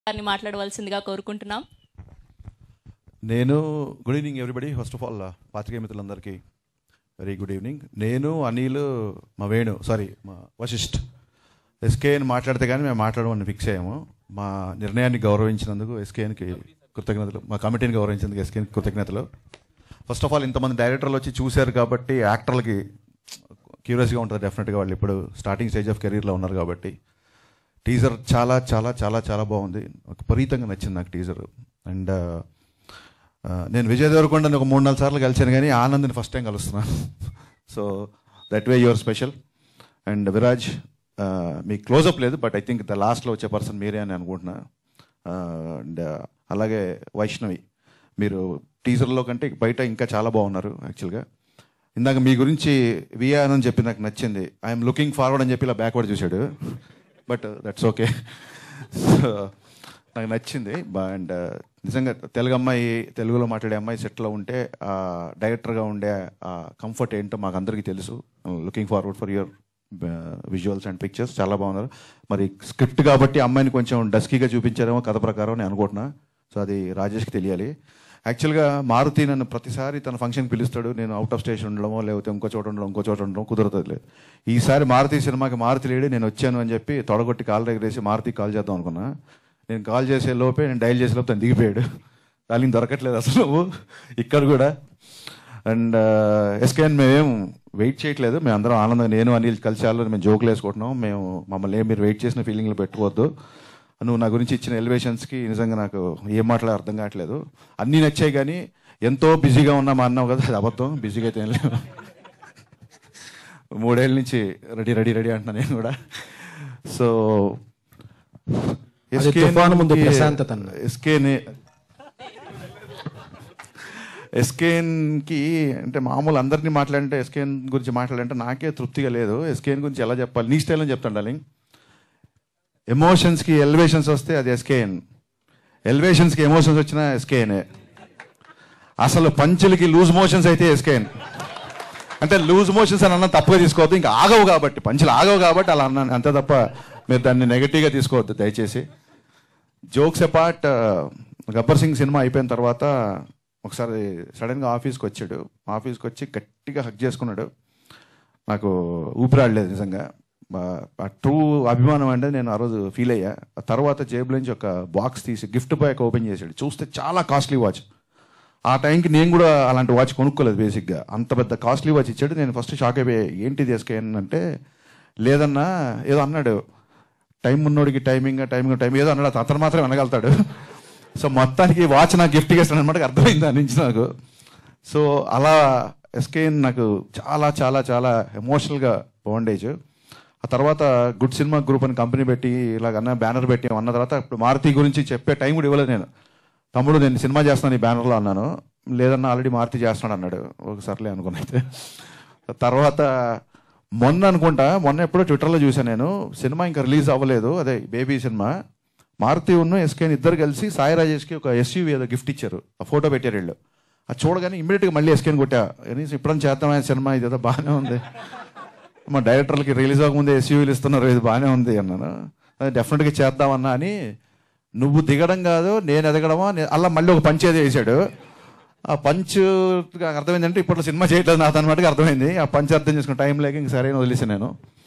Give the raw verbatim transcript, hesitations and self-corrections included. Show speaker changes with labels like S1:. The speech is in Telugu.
S1: గారిని మాట్లాడవలసిందిగా కోరుకుంటున్నాం.
S2: నేను good evening everybody. First of all పాత్రికేయ మిత్రులందరికీ వెరీ గుడ్ ఈవినింగ్. నేను అనిల్ మా వేణు సారీ మా వశిష్ఠ్ ఎస్కే అని మాట్లాడితే కానీ మేము మాట్లాడమని ఫిక్స్ అయ్యాము. మా నిర్ణయాన్ని గౌరవించినందుకు ఎస్కేఎన్కి కృతజ్ఞతలు, మా కమిటీని గౌరవించినందుకు ఎస్కేఎన్కి కృతజ్ఞతలు. ఫస్ట్ ఆఫ్ ఆల్ ఇంతమంది డైరెక్టర్లు వచ్చి చూశారు కాబట్టి యాక్టర్లకి క్యూరియస్గా ఉంటుంది డెఫినెట్గా. వాళ్ళు ఇప్పుడు స్టార్టింగ్ స్టేజ్ ఆఫ్ కెరీర్లో ఉన్నారు కాబట్టి. టీజర్ చాలా చాలా చాలా చాలా బాగుంది, విపరీతంగా నచ్చింది నాకు టీజర్. అండ్ నేను విజయ్ దేవరకొండని ఒక మూడు నాలుగు సార్లు కలిసాను కానీ ఆనంద్ని ఫస్ట్ టైం కలుస్తున్నాను. So that way your special. And Viraj మీకు క్లోజప్ లేదు, బట్ ఐ థింక్ ద లాస్ట్లో వచ్చే పర్సన్ మీరే అని అనుకుంటున్నా. అండ్ అలాగే వైష్ణవి, మీరు టీజర్లో కంటే బయట ఇంకా చాలా బాగున్నారు యాక్చువల్గా. ఇందాక మీ గురించి విఆర్ అని చెప్పి నాకు నచ్చింది. ఐఎమ్ లుకింగ్ ఫార్వర్డ్ అని చెప్పి ఇలా బ్యాక్వర్డ్ చూశాడు, బట్ దట్స్ ఓకే. నాకు నచ్చింది. అండ్ నిజంగా తెలుగు అమ్మాయి, తెలుగులో మాట్లాడే అమ్మాయి సెట్లో ఉంటే డైరెక్టర్గా ఉండే కంఫర్ట్ ఏంటో మాకు అందరికీ తెలుసు. Looking forward for your visuals and pictures. చాలా బాగున్నారు. మరి స్క్రిప్ట్ కాబట్టి అమ్మాయిని కొంచెం డస్కీగా చూపించారేమో కథ ప్రకారం నేను అనుకుంటున్నా. సో అది రాజేష్కి తెలియాలి. యాక్చువల్గా మారుతి నన్ను ప్రతిసారి తన ఫంక్షన్కి పిలుస్తాడు, నేను అవుట్ ఆఫ్ స్టేషన్ ఉండడమో లేకపోతే ఇంకో చోట ఉండడం ఇంకో చోట ఉండడం కుదరదు లేదు. ఈసారి మారుతి సినిమాకి మారుతి లేడు, నేను వచ్చాను అని చెప్పి తొడగొట్టి కాల్ దగ్గరేసి మారుతికి కాల్ చేద్దాం అనుకున్నా. నేను కాల్ చేసే లోపే, నేను డైల్ చేసే లోపు తను దిగిపోయాడు. దానికి దొరకట్లేదు అసలు నువ్వు ఇక్కడ కూడా. అండ్ ఎస్కేఎన్ మేమేం వెయిట్ చేయట్లేదు, మేము అందరం ఆనందంగా నేను అనిల్ కలిసి వాళ్ళు మేము జోకులు వేసుకుంటున్నాం. మేము మమ్మల్ని ఏం మీరు వెయిట్ చేసిన ఫీలింగ్లు పెట్టుకోవద్దు. నువ్వు నా గురించి ఇచ్చిన ఎలివేషన్స్కి నిజంగా నాకు ఏం మాట్లాడే అర్థం కావట్లేదు. అన్నీ నచ్చాయి కానీ ఎంతో బిజీగా ఉన్నా మా అన్నావు కదా, అది అబద్ధం. బిజీగా అయితే ఏం లేదు. మూడేళ్ళ నుంచి రెడీ రెడీ రెడీ అంటున్నా నేను కూడా. సో ఎస్కేని ఎస్కేఎన్కి అంటే మామూలు అందరినీ మాట్లాడంటే ఎస్కేఎన్ గురించి మాట్లాడంటే నాకే తృప్తిగా లేదు. ఎస్కేఎన్ గురించి ఎలా చెప్పాలి, నీ స్టైల్ అని చెప్తాను డార్లింగ్. ఎమోషన్స్కి ఎలివేషన్స్ వస్తే అది ఎస్కేఎన్, ఎలివేషన్స్కి ఎమోషన్స్ వచ్చినా ఎస్కేఎనే. అసలు పంచులకి లూజ్ మోషన్స్ అయితే ఎస్కేఎన్. అంటే లూజ్ మోషన్స్ అని అన్న తప్పుగా తీసుకోవద్దు, ఇంకా ఆగవు కాబట్టి, పంచులు ఆగవు కాబట్టి అలా అన్నాను అంతే తప్ప మీరు దాన్ని నెగటివ్గా తీసుకోవద్దు దయచేసి. Jokes apart, Gabbar Singh cinema అయిపోయిన తర్వాత ఒకసారి సడన్గా ఆఫీస్కి వచ్చాడు. ఆఫీస్కి వచ్చి గట్టిగా హక్ చేసుకున్నాడు. నాకు ఊపిరాడలేదు నిజంగా. ఆ ట్రూ అభిమానం అంటే నేను ఆ రోజు ఫీల్ అయ్యా. ఆ తర్వాత జేబులోంచి ఒక బాక్స్ తీసి గిఫ్ట్ బ్యాగ్ ఓపెన్ చేశాడు. చూస్తే చాలా కాస్ట్లీ వాచ్. ఆ టైంకి నేను కూడా అలాంటి వాచ్ కొనుక్కోలేదు బేసిక్గా. అంత పెద్ద కాస్ట్లీ వాచ్ ఇచ్చాడు. నేను ఫస్ట్ షాక్ అయిపోయా, ఏంటిది ఎస్కేఎన్ అంటే. లేదన్నా ఏదో అన్నాడు, టైం ఉన్నోడికి టైమింగ్ టైమింగ్ టైం ఏదో అన్నాడు, అతను మాత్రం వినగలుగుతాడు. సో మొత్తానికి వాచ్ నాకు గిఫ్ట్గా ఇస్తాను అనమాట, అర్థమైంది దాని నుంచి నాకు. సో అలా ఎస్కేఎన్ నాకు చాలా చాలా చాలా ఎమోషనల్గా బాండేజ్. ఆ తర్వాత గుడ్ సినిమా గ్రూప్ అని కంపెనీ పెట్టి ఇలాగన్నా బ్యానర్ పెట్టి అన్న తర్వాత ఇప్పుడు మారుతి గురించి చెప్పే టైం కూడా ఇవ్వలేదు నేను. తమ్ముడు నేను సినిమా చేస్తున్నాను ఈ బ్యానర్లో అన్నాను. లేదన్నా ఆల్రెడీ మారుతి చేస్తున్నాడు అన్నాడు. ఒకసారిలే అనుకున్నా. అయితే తర్వాత మొన్న అనుకుంటా, మొన్న ఎప్పుడో ట్విట్టర్లో చూసాను నేను, సినిమా ఇంకా రిలీజ్ అవ్వలేదు, అదే బేబీ సినిమా. మారుతి ఉన్న ఎస్కేని ఇద్దరు కలిసి సాయి రాజేష్కి ఒక ఎస్యూవీ ఏదో గిఫ్ట్ ఇచ్చారు. ఆ ఫోటో పెట్టారు వీళ్ళు. అది చూడగానే ఇమ్మీడియట్గా మళ్ళీ ఎస్కేని కొట్టా. కనీసం ఇప్పుడని చేద్దామైన సినిమా ఇదేదో బాగానే ఉంది, మా డైరెక్టర్లకి రిలీజ్ అవ్వకముందే ఎస్యూవీలు ఇస్తున్నారు, ఇది బాగానే ఉంది అన్నాను. అది డెఫినెట్గా చేద్దామన్నా అని. నువ్వు దిగడం కాదు నేను ఎదగడమా, అలా మళ్ళీ ఒక పంచ్ ఏదో వేసాడు. ఆ పంచ్ అర్థమైందంటే ఇప్పుడు సినిమా చేయట్లేదు నాకు అనమాటగా అర్థమైంది. ఆ పంచ్ అర్థం చేసుకున్న టైం లేక ఇంక సరైన వదిలేసాను నేను.